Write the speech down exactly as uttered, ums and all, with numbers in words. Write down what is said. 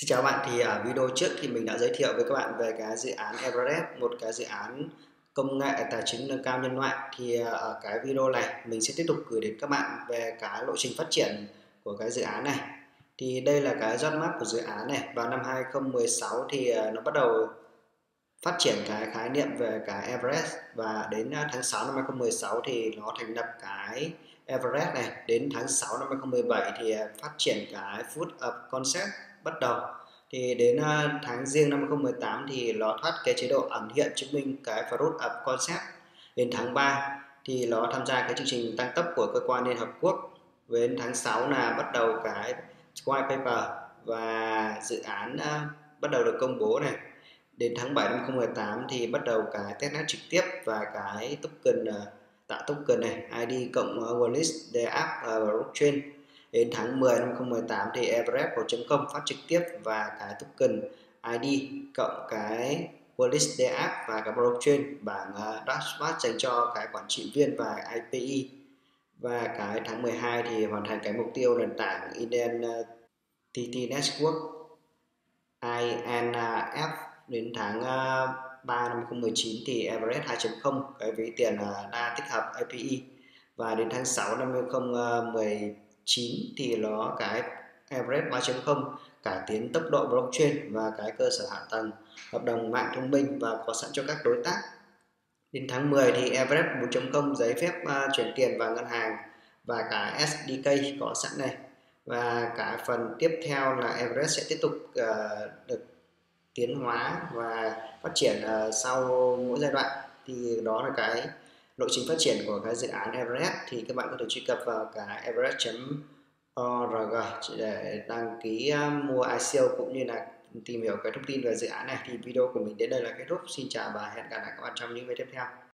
Chào bạn, thì ở video trước thì mình đã giới thiệu với các bạn về cái dự án Everest, một cái dự án công nghệ tài chính nâng cao nhân loại. Thì ờ, ở cái video này mình sẽ tiếp tục gửi đến các bạn về cái lộ trình phát triển của cái dự án này. Thì đây là cái roadmap của dự án này. Vào năm hai không một sáu thì ờ, nó bắt đầu phát triển cái khái niệm về cái Everest, và đến ờ, tháng sáu năm hai không một sáu thì nó thành lập cái Everest này. Đến tháng sáu năm hai không một bảy thì ờ, phát triển cái Food of Concept bắt đầu. Thì đến uh, tháng Giêng năm hai không một tám thì nó thoát cái chế độ ẩn hiện chứng minh cái Proof of Concept. Đến tháng ba thì nó tham gia cái chương trình tăng tốc của cơ quan Liên Hợp Quốc. Đến tháng sáu là bắt đầu cái white paper và dự án uh, bắt đầu được công bố này. Đến tháng bảy năm hai không một tám thì bắt đầu cái testnet trực tiếp và cái token uh, tạo token này i đê cộng uh, Wallis de app uh, blockchain. Đến tháng mười năm hai không một tám thì Everest một chấm không phát trực tiếp và cái token i đê cộng cái Wallis de app và cái blockchain bảng uh, dashboard dành cho cái quản trị viên và i pê e. Và cái tháng mười hai thì hoàn thành cái mục tiêu nền tảng Identity Network i en ép. Đến tháng ba năm hai không một chín thì Everest hai chấm không cái ví tiền đã tích hợp i pê e. Và đến tháng sáu năm hai không một chín thì nó cái Everest ba chấm không cải tiến tốc độ blockchain và cái cơ sở hạ tầng hợp đồng mạng thông minh và có sẵn cho các đối tác. Đến tháng mười thì Everest bốn chấm không giấy phép uh, chuyển tiền vào ngân hàng và cả ét đê ca có sẵn này. Và cả phần tiếp theo là Everest sẽ tiếp tục uh, được tiến hóa và phát triển uh, sau mỗi giai đoạn. Thì đó là cái lộ trình phát triển của cái dự án Everest. Thì các bạn có thể truy cập vào cái everest chấm org để đăng ký uh, mua i xê o cũng như là tìm hiểu cái thông tin về dự án này. Thì video của mình đến đây là kết thúc. Xin chào và hẹn gặp lại các bạn trong những video tiếp theo.